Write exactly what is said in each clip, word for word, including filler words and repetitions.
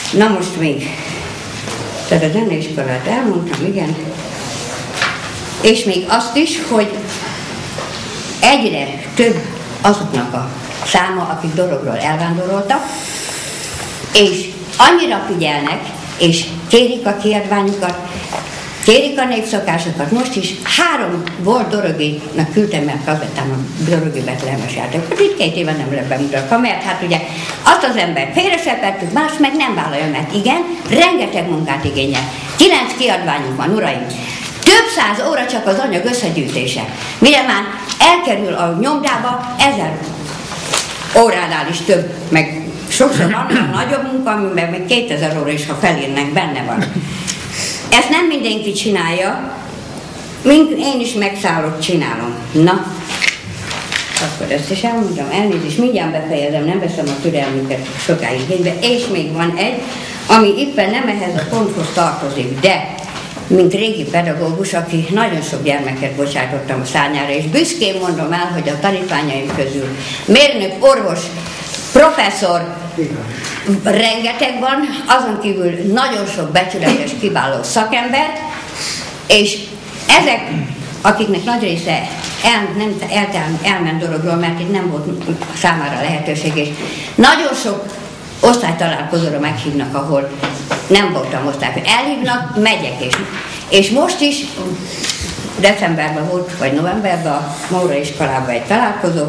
Na most még, tehát a zeneiskolát elmondtam, igen, és még azt is, hogy egyre több azoknak a száma, akik Dorogról elvándoroltak, és annyira figyelnek, és kérik a kiadványukat, kérik a népszokásokat. Most is három volt Doroginak küldtem, mert kazettám a Dorogi Betlehemes játék. Itt két éve nem lett bemutatva, mert hát ugye azt az ember félresepertük, más meg nem vállalja, mert igen, rengeteg munkát igényel. Kilenc kiadványunk van, uraim. Több száz óra csak az anyag összegyűjtése. Mire már elkerül a nyomdába, ezer óránál is több, meg sokszor van a nagyobb munka, amiben még kétezer óra is, ha felírnek, benne van. Ezt nem mindenki csinálja, mint én is megszállok, csinálom. Na, akkor ezt is elmondom, elnézést, mindjárt befejezem, nem veszem a türelmüket sokáig igénybe, és még van egy, ami éppen nem ehhez a ponthoz tartozik, de mint régi pedagógus, aki nagyon sok gyermeket bocsátottam a szárnyára, és büszkén mondom el, hogy a tanítványaim közül mérnök, orvos, professzor, rengeteg van, azon kívül nagyon sok becsületes, kiváló szakember, és ezek, akiknek nagy része el, nem, el, elment Dorogról, mert itt nem volt számára lehetőség, és nagyon sok osztálytalálkozóra meghívnak, ahol nem voltam osztály. Elhívnak, megyek, és, és most is decemberben volt, vagy novemberben a Móra iskolában egy találkozó,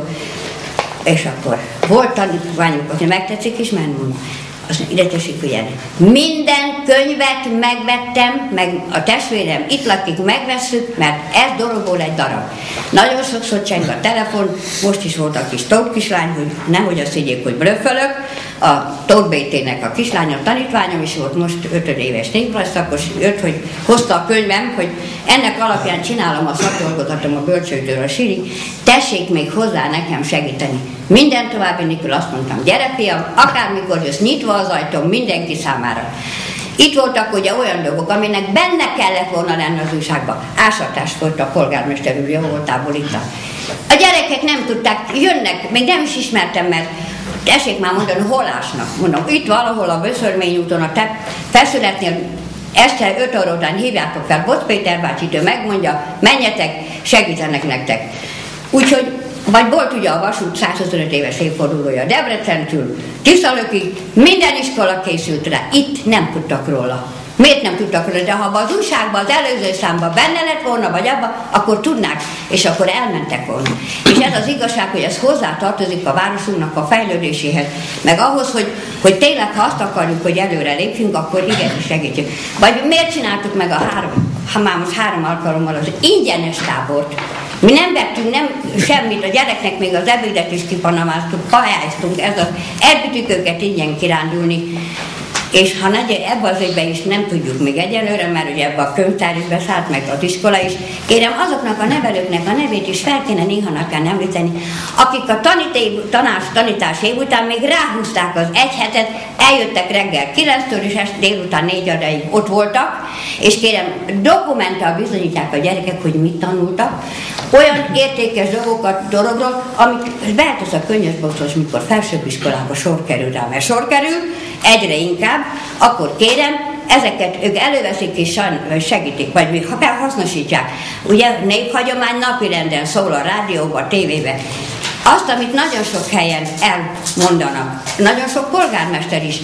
és akkor volt tanítványuk, hogy megtetszik is, mert mondom, azt mondja, ide tessék figyelni. Minden könyvet megvettem, meg a testvérem itt lakik, megvesszük, mert ez Dorogból egy darab. Nagyon sokszor cseng a telefon, most is volt a kis Tóth kislány, hogy nehogy azt higgyék, hogy blöffölök. A Tóth bé té-nek a kislánya, a tanítványom is volt, most ötödéves névszakos, jött, hogy hozta a könyvem, hogy ennek alapján csinálom a szakdolgozatom a bölcsődről a sírig, tessék még hozzá nekem segíteni. Minden további nélkül azt mondtam, gyere fiam, akármikor jössz, nyitva az ajtóm mindenki számára. Itt voltak ugye olyan dolgok, aminek benne kellett volna lenni az újságban. Ásatás volt a polgármester úr, jó voltából itt. A gyerekek nem tudták, jönnek, még nem is ismertem, mert tessék már mondani, hol ásnak. Mondom, itt valahol a Böszörmény úton, a te feszületnél este öt óra után hívjátok fel Boc Péter bácsit, ő megmondja, menjetek, segítenek nektek. Úgyhogy, vagy volt ugye a vasút százhuszonöt éves évfordulója Debrecentől, Tiszalökig, minden iskola készült rá, itt nem tudtak róla. Miért nem tudtak róla? De ha az újságban, az előző számban benne lett volna, vagy abban, akkor tudnák, és akkor elmentek volna. És ez az igazság, hogy ez hozzá tartozik a városunknak a fejlődéséhez, meg ahhoz, hogy, hogy tényleg, ha azt akarjuk, hogy előre lépjünk, akkor igenis segítjük. Vagy miért csináltuk meg a három, ha már most három alkalommal az ingyenes tábort? Mi nem vettünk nem semmit, a gyereknek még az ebédet is kipanamáztuk, pályáztunk, ez az, elbütük őket ingyen kirándulni. És ha ebben az évben is nem tudjuk még egyelőre, mert ugye ebben a könyvtár is beszállt, meg az iskola is, kérem azoknak a nevelőknek a nevét is fel kéne néha nekem említeni, akik a taníté, tanás, tanítás év után még ráhúzták az egy hetet, eljöttek reggel kilenctől és este délután négy óráig ott voltak, és kérem, dokumentál bizonyítják a gyerekek, hogy mit tanultak, olyan értékes dolgokat Dorogról, amit behetesz a könyvesboltos, mikor felsőbb iskolába sor kerül rá, mert sor kerül, egyre inkább, akkor kérem, ezeket ők előveszik és segítik, vagy még hasznosítják. Ugye néphagyomány napirenden szól a rádióban, a tévében. Azt, amit nagyon sok helyen elmondanak, nagyon sok polgármester is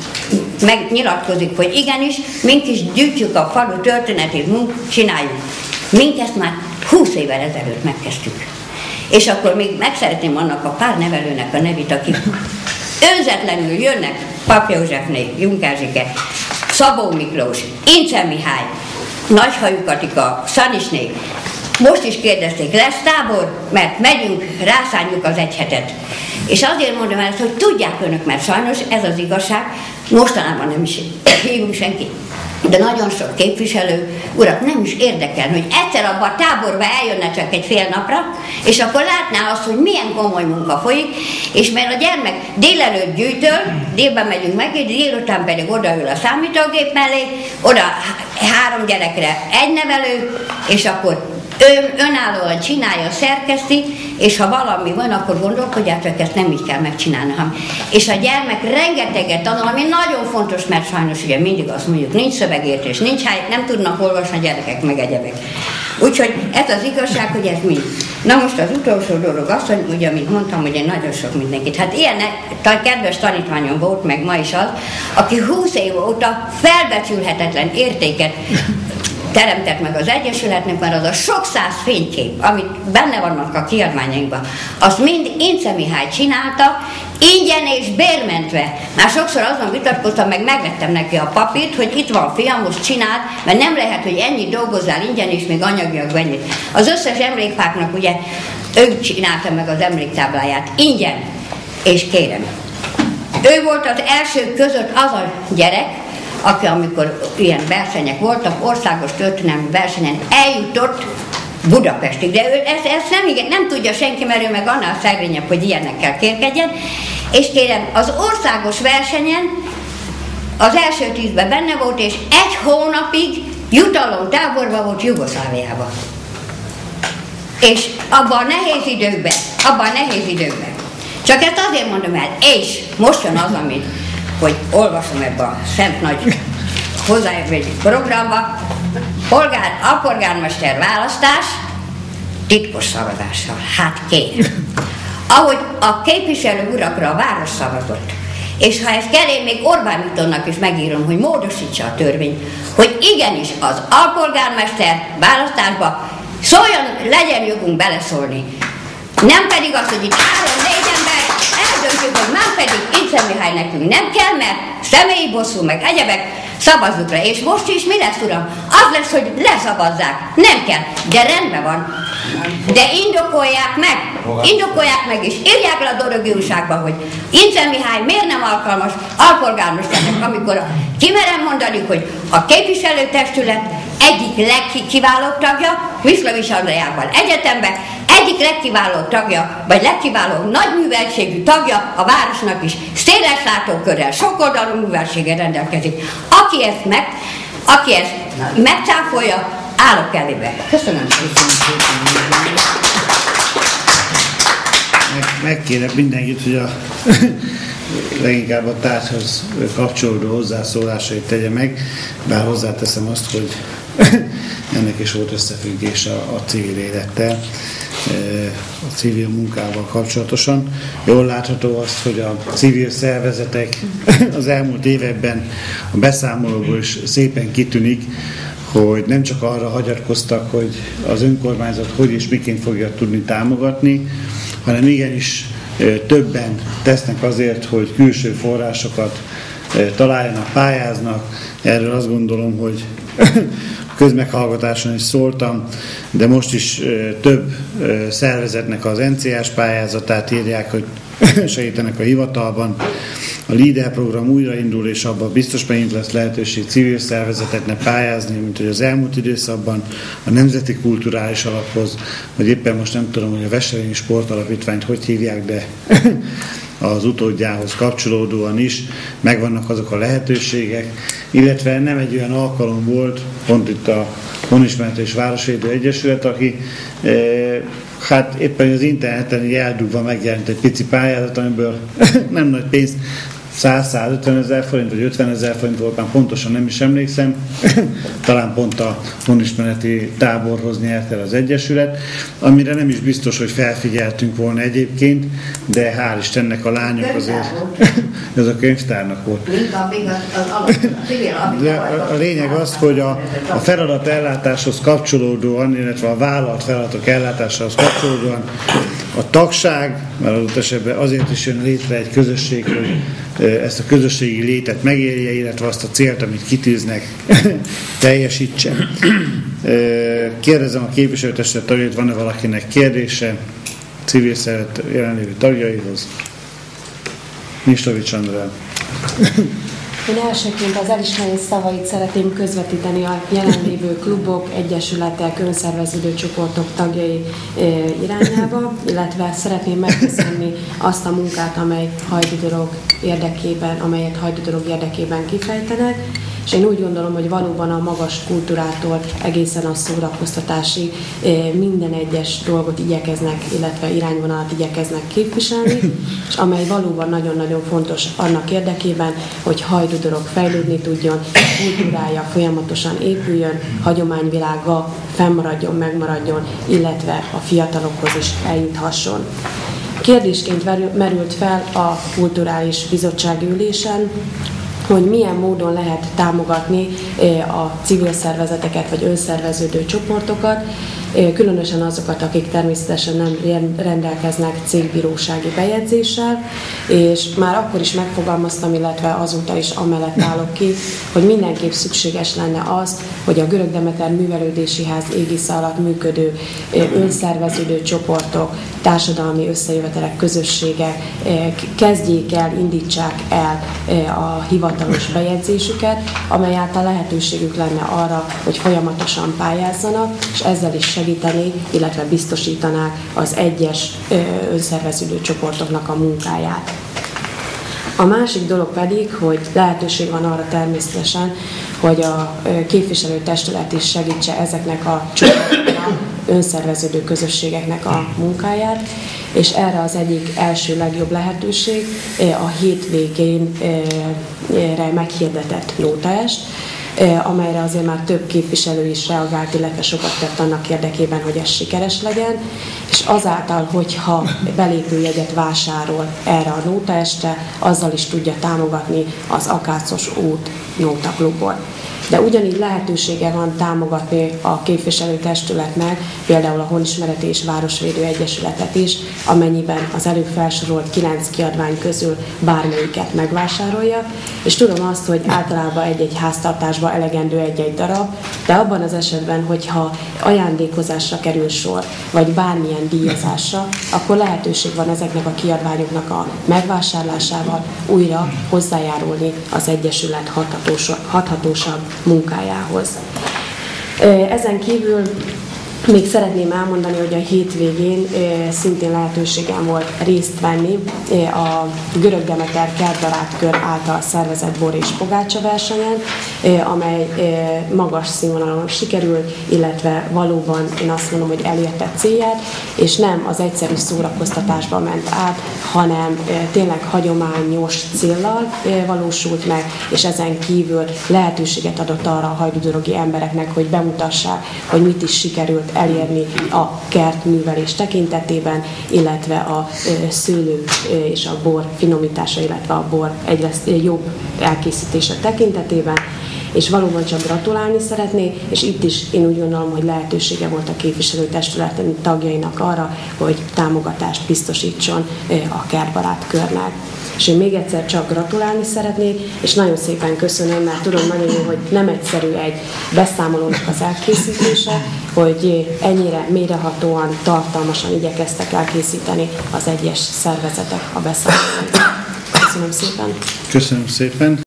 megnyilatkozik, hogy igenis, mink is gyűjtjük a falu történetét, munk csináljuk. Mink ezt már húsz évvel ezelőtt megkezdtük. És akkor még meg szeretném annak a pár nevelőnek a nevét, akik önzetlenül jönnek, Pap Józsefné, Junkárzsike, Szabó Miklós, Ince Mihály, Nagyhajú Katika, Szanisné. Most is kérdezték, lesz tábor, mert megyünk, rászánjuk az egy hetet. És azért mondom el, hogy tudják önök, mert sajnos ez az igazság, mostanában nem is hívunk senki. De nagyon sok képviselő urat nem is érdekel, hogy egyszer abban a táborba eljönne csak egy fél napra, és akkor látná azt, hogy milyen komoly munka folyik, és mert a gyermek délelőtt gyűjtől, délben megyünk meg, délután pedig odaül a számítógép mellé, oda három gyerekre egy nevelő, és akkor ön, önállóan csinálja, szerkeszti, és ha valami van, akkor gondolkodjátok, ezt nem így kell megcsinálni. És a gyermek rengeteget tanul, ami nagyon fontos, mert sajnos ugye mindig azt mondjuk, nincs szövegértés, nincs hely, nem tudnak olvasni a gyerekek, meg egyebek. Úgyhogy ez az igazság, hogy ez mi. Na most az utolsó dolog az, hogy ugye, amit mondtam, hogy én nagyon sok mindenkit. Hát ilyen kedves tanítványom volt, meg ma is az, aki húsz év óta felbecsülhetetlen értéket teremtett meg az Egyesületnek, mert az a sok száz fénykép, amit benne vannak a kiadványainkban, azt mind Ince Mihály csinálta, ingyen és bérmentve. Már sokszor azon vitatkoztam, meg megvettem neki a papírt, hogy itt van fiam, most csináld, mert nem lehet, hogy ennyit dolgozzál ingyen, és még anyagiak ennyit. Az összes emlékpárknak ugye ő csinálta meg az emléktábláját, ingyen, és kérem. Ő volt az elsők között az a gyerek, aki amikor ilyen versenyek voltak, országos történelmi versenyen eljutott Budapestig. De ő ezt, ezt nem, igen, nem tudja senki, mert ő meg annál szegényebb, hogy ilyenekkel kérkedjen. És kérem, az országos versenyen az első tízben benne volt, és egy hónapig jutalomtáborban volt Jugoszláviában. És abban a nehéz időkben, abban a nehéz időkben. Csak ezt azért mondom el, és most jön az, amit, hogy olvasom ebbe a szent nagy hozzáérvési programba, polgár, alpolgármester választás titkos szavazással. Hát kér. Ahogy a képviselő urakra a város szavazott, és ha ez kell, én még Orbán Viktornak is megírom, hogy módosítsa a törvényt, hogy igenis az alpolgármester választásba szóljon, legyen jogunk beleszólni. Nem pedig az, hogy itt három-négy ember eldöntjük, hogy már pedig Ince Mihály nekünk nem kell, mert személyi bosszú, meg egyebek, szavazzuk rá. És most is mi lesz, uram? Az lesz, hogy leszavazzák. Nem kell. De rendben van. De indokolják meg. Indokolják meg, és írják le a Dorogi újságba, hogy Ince Mihály miért nem alkalmas alpolgármesternek, amikor kimerem mondani, hogy a képviselőtestület egyik legkiválóbb tagja, Viszlavis Andreával egyetemben, egyik legkiválóbb tagja, vagy legkiválóbb nagy műveltségű tagja a városnak is, széles látókörrel, sokoldalú műveltséggel rendelkezik. Aki ezt, meg, aki ezt megcáfolja, állok elébe. Köszönöm szépen. Megkérem mindenkit, hogy a leginkább a tárgyhoz kapcsolódó hozzászólásait tegye meg, bár hozzáteszem azt, hogy ennek is volt összefüggés a, a civil élettel, a civil munkával kapcsolatosan. Jól látható azt, hogy a civil szervezetek az elmúlt években a beszámolóból is szépen kitűnik, hogy nem csak arra hagyatkoztak, hogy az önkormányzat hogy és miként fogja tudni támogatni, hanem igenis többen tesznek azért, hogy külső forrásokat találjanak, pályáznak. Erről azt gondolom, hogy közmeghallgatáson is szóltam, de most is több szervezetnek az en cé á-s pályázatát írják, hogy segítenek a hivatalban. A LEADER program újraindul, és abban biztos megint lesz lehetőség civil szervezeteknek pályázni, mint hogy az elmúlt időszakban a Nemzeti Kulturális Alaphoz, vagy éppen most nem tudom, hogy a Veselényi Sportalapítványt hogy hívják, de az utódjához kapcsolódóan is megvannak azok a lehetőségek, illetve nem egy olyan alkalom volt, pont itt a Honismert és Városvédő Egyesület, aki e, hát éppen az interneten így eldugva megjelent egy pici pályázat, amiből nem nagy pénz, száz-százötven ezer forint, vagy ötven ezer forint volt, már pontosan nem is emlékszem, talán pont a honismereti táborhoz nyert el az Egyesület, amire nem is biztos, hogy felfigyeltünk volna egyébként, de hál' Istennek a lányok azért, ez a könyvtárnak volt. De a lényeg az, hogy a, a feladat ellátáshoz kapcsolódóan, illetve a vállalt feladatok ellátásához kapcsolódóan a tagság, mert adott esetben azért is jön létre egy közösség, hogy ezt a közösségi létet megérje, illetve azt a célt, amit kitűznek, teljesítse. Kérdezem a képviselőtestület tagjait, van-e valakinek kérdése civil szervezet jelenlévő tagjaihoz? Miszlovics Andrea. Én elsőként az elismerés szavait szeretném közvetíteni a jelenlévő klubok, egyesületek, önszerveződő csoportok tagjai irányába, illetve szeretném megköszönni azt a munkát, amely Hajdú Dorog érdekében, amelyet Hajdú Dorog érdekében kifejtenek, és én úgy gondolom, hogy valóban a magas kultúrától egészen a szórakoztatásig minden egyes dolgot igyekeznek, illetve irányvonalat igyekeznek képviselni, és amely valóban nagyon-nagyon fontos annak érdekében, hogy Hajdú-Dorog fejlődni tudjon, kultúrája folyamatosan épüljön, hagyományvilága fennmaradjon, megmaradjon, illetve a fiatalokhoz is eljuthasson. Kérdésként merült fel a Kulturális Bizottsági Ülésen, hogy milyen módon lehet támogatni a civil szervezeteket vagy önszerveződő csoportokat, különösen azokat, akik természetesen nem rendelkeznek cégbírósági bejegyzéssel, és már akkor is megfogalmaztam, illetve azóta is amellett állok ki, hogy mindenképp szükséges lenne az, hogy a Görög Demeter Művelődési Ház égisze alatt működő önszerveződő csoportok, társadalmi összejövetelek, közösségek kezdjék el, indítsák el a hivatalos bejegyzésüket, amely által lehetőségük lenne arra, hogy folyamatosan pályázzanak, és ezzel is segíteni, illetve biztosítanák az egyes önszerveződő csoportoknak a munkáját. A másik dolog pedig, hogy lehetőség van arra természetesen, hogy a képviselőtestület is segítse ezeknek a csoportoknak, önszerveződő közösségeknek a munkáját, és erre az egyik első legjobb lehetőség a hétvégénre meghirdetett nótaest, amelyre azért már több képviselő is reagált, illetve sokat tett annak érdekében, hogy ez sikeres legyen, és azáltal, hogyha belépőjegyet vásárol erre a nótaestre, azzal is tudja támogatni az Akácos út nótaklubot. De ugyanígy lehetősége van támogatni a képviselőtestületnek, például a Honismereti és Városvédő Egyesületet is, amennyiben az előbb felsorolt kilenc kiadvány közül bármelyiket megvásárolja, és tudom azt, hogy általában egy-egy háztartásban elegendő egy-egy darab, de abban az esetben, hogyha ajándékozásra kerül sor, vagy bármilyen díjazásra, akkor lehetőség van ezeknek a kiadványoknak a megvásárlásával újra hozzájárulni az Egyesület hathatósabb munkájához. Ezen kívül még szeretném elmondani, hogy a hétvégén szintén lehetőségem volt részt venni a Görög Demeter Kertbarát Kör által szervezett bor és pogácsa versenyen, amely magas színvonalon sikerült, illetve valóban én azt mondom, hogy elérte célját, és nem az egyszerű szórakoztatásba ment át, hanem tényleg hagyományos céllal valósult meg, és ezen kívül lehetőséget adott arra a hajdú-dorogi embereknek, hogy bemutassák, hogy mit is sikerült elérni a kertművelés tekintetében, illetve a szőlő és a bor finomítása, illetve a bor egyre jobb elkészítése tekintetében, és valóban csak gratulálni szeretnék, és itt is én úgy gondolom, hogy lehetősége volt a képviselőtestület tagjainak arra, hogy támogatást biztosítson a Kertbarát Körnek. És én még egyszer csak gratulálni szeretnék, és nagyon szépen köszönöm, mert tudom nagyon jó, hogy nem egyszerű egy beszámolónak az elkészítése, hogy ennyire mélyrehatóan, tartalmasan igyekeztek elkészíteni az egyes szervezetek a beszámolót. Köszönöm szépen! Köszönöm szépen!